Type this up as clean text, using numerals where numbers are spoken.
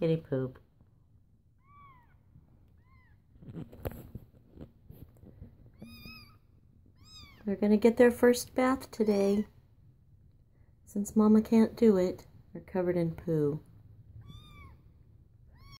kitty poop. They're going to get their first bath today. Since Mama can't do it, they're covered in poo.